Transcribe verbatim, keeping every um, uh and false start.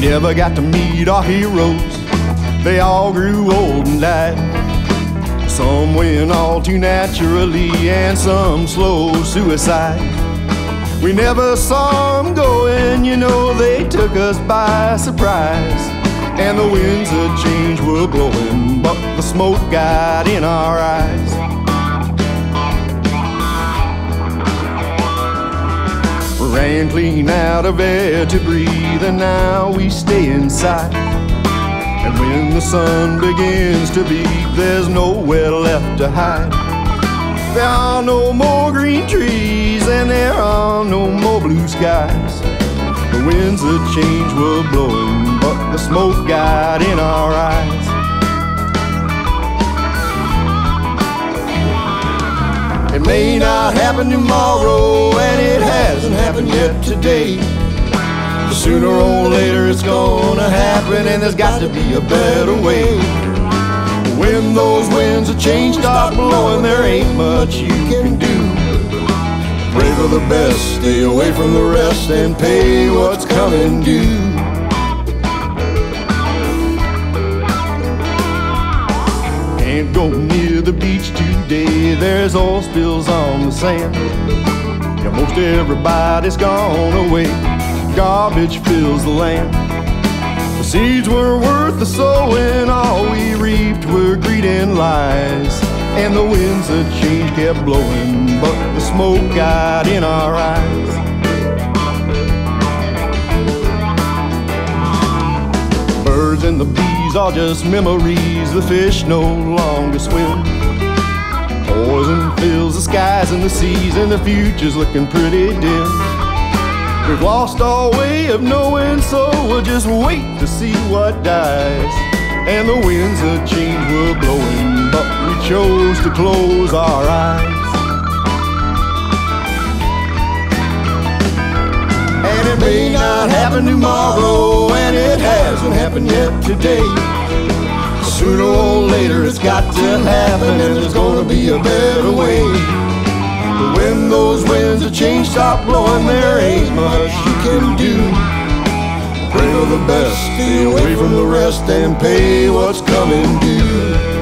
we ever got to meet our heroes. They all grew old and died. Some went all too naturally and some slow suicide. We never saw them going, you know, they took us by surprise. And the winds of change were blowing, but the smoke got in our eyes. We ran clean out of air to breathe, and now we stay inside. And when the sun begins to beat, there's nowhere left to hide. There are no more green trees, and there are no more blue skies. The winds of change were blowing, but the smoke got in our eyes. It may not happen tomorrow, and it hasn't happened yet today. But sooner or later it's gonna happen, and there's got to be a better way. When those winds of change start blowing, there ain't much you can do. Pray for the best, stay away from the rest, and pay what's coming due. Can't go near the beach today, there's oil spills on the sand. Yeah, most everybody's gone away, garbage fills the land. The seeds were worth the sowing, all we reaped were greed and lies. And the winds of change kept blowing, but the smoke got in our eyes. Birds and the bees are just memories, the fish no longer swim. Poison fills the skies and the seas, and the future's looking pretty dim. We've lost our way of knowing, so we'll just wait to see what dies. And the winds of change were blowing, but we chose to close our eyes. And it may not happen tomorrow, and it hasn't happened yet today. Sooner or later it's got to happen, and there's gonna be a better way. But when those winds of change stop blowing, there ain't much you can do. Pray for the best, stay away from the rest, and pay what's coming due.